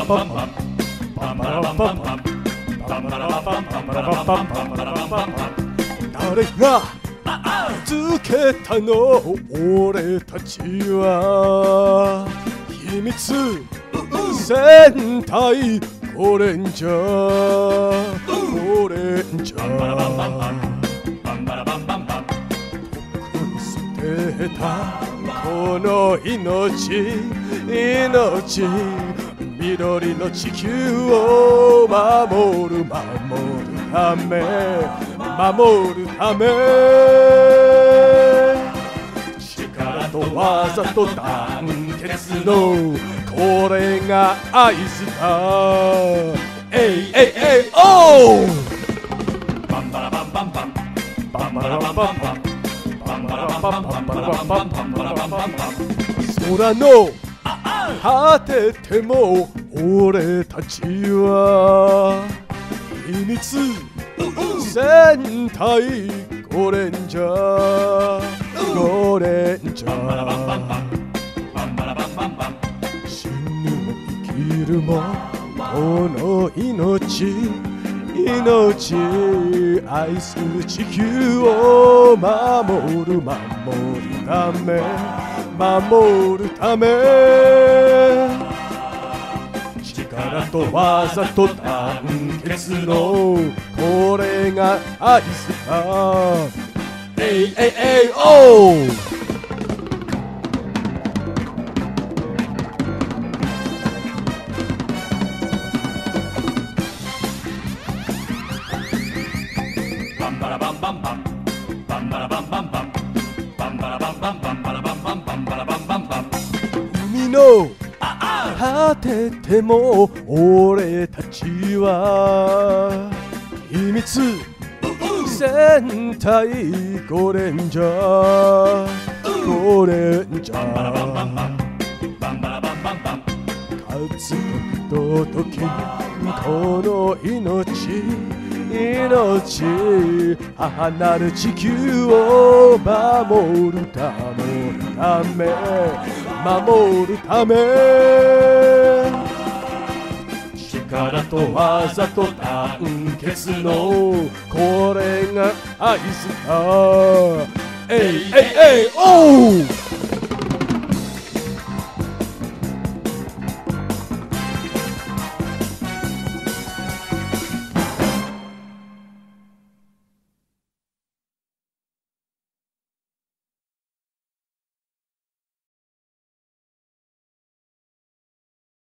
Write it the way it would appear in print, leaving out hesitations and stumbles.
誰がつけたの俺たちは秘密戦隊ゴレンジャーゴレンジャー捨てたこの命緑の地球を守るため力と技と団結のこれが合図だ。えいえいえいおうバンバラバンバンバンバンバラバンバンバンバンバラバンバンバンバラバンバンバンバラバンバンバン空の果てても俺たちは秘密戦隊ゴレンジャー死ぬも生きるもこの命愛する地球を守るため力と技と団結のこれが合図だ。えいえいえいおうバンバラバンバンバンバンバラバンバンバンバンバラバンバンバンバラバンバンバンバラバンバンバン海の果てても俺たちは秘密戦隊ゴレンジャー勝つ時この命母なる地球を守るため力と技と団結のこれが合図だ。えいえいえいおう